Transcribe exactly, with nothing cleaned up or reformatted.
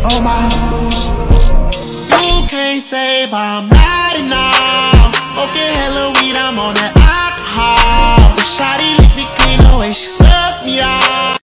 Oh my. You can't save, I'm riding now. Smoking hella weed, I'm on that